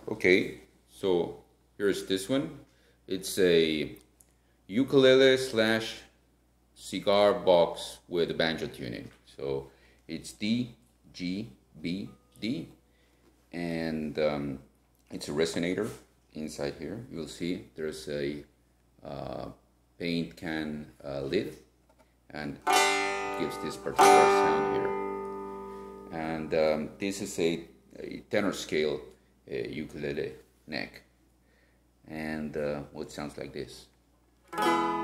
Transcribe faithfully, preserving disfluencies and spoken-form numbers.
Okay, so here's this one. It's a ukulele slash cigar box with banjo tuning. So it's D, G, B, D, and um, it's a resonator inside here. You'll see there's a uh, paint can uh, lid, and it gives this particular sound here. And um, this is a, a tenor scale uh, ukulele neck, and uh, well, it sounds like this.